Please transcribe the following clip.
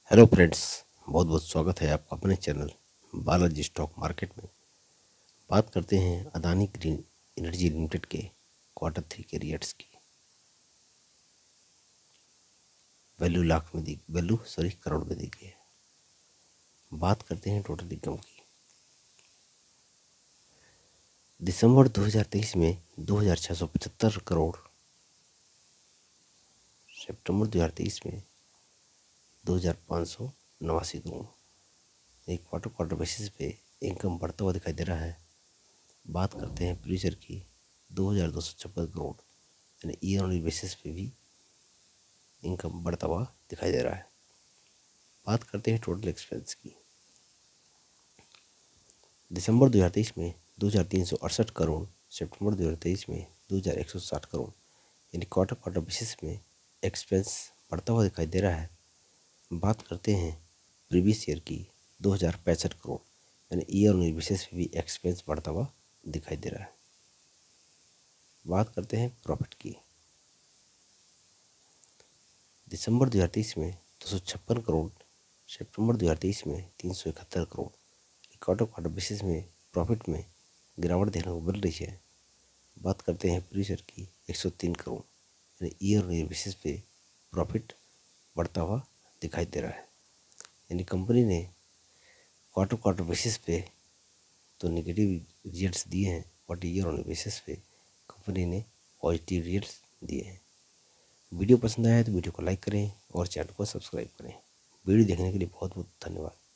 Hello friends, बहुत बहुत स्वागत है आपका अपने चैनल बालाजी स्टॉक मार्केट में। बात करते हैं अदानी ग्रीन एनर्जी लिमिटेड के क्वार्टर 3 के रिजल्ट्स की। वैल्यू करोड़ में दी गई है। बात करते हैं टोटल इनकम की। दिसंबर 2023 में 2675 करोड़, सितंबर 2023 में 2589 करोड़। एक क्वार्टर बेसिस पे इनकम बढ़ता हुआ दिखाई दे रहा है। बात करते हैं फ्यूचर की, 2256 करोड़, यानी ईयर ऑन बेसिस पे भी इनकम बढ़ता हुआ दिखाई दे रहा है। बात करते हैं टोटल एक्सपेंस की। दिसंबर 2023 में 2368 करोड़, सितंबर 2023 में 2160 करोड़, यानी क्वार्टर बेसिस में एक्सपेंस बढ़ता हुआ दिखाई दे रहा है। बात करते हैं प्रीवियस ईयर की, 2065 करोड़, यानी ईयर ऑन बेसिस पे भी एक्सपेंस बढ़ता हुआ दिखाई दे रहा है। बात करते हैं प्रॉफिट की। दिसंबर 2023 में 256 करोड़, सितंबर 2023 में 371 करोड़। क्वार्टर बेसिस में प्रॉफिट में गिरावट देखने को मिल रही है। बात करते हैं प्रीवियस की, 103 करोड़, यानी ईयर ऑन ईयर बेसिस पे प्रॉफिट बढ़ता हुआ दिखाई दे रहा है। यानी कंपनी ने क्वार्टर बेसिस पे तो नेगेटिव रिजल्ट्स दिए हैं, बट ईयर ऑन बेसिस पे कंपनी ने पॉजिटिव रिजल्ट्स दिए हैं। वीडियो पसंद आया तो वीडियो को लाइक करें और चैनल को सब्सक्राइब करें। वीडियो देखने के लिए बहुत बहुत धन्यवाद।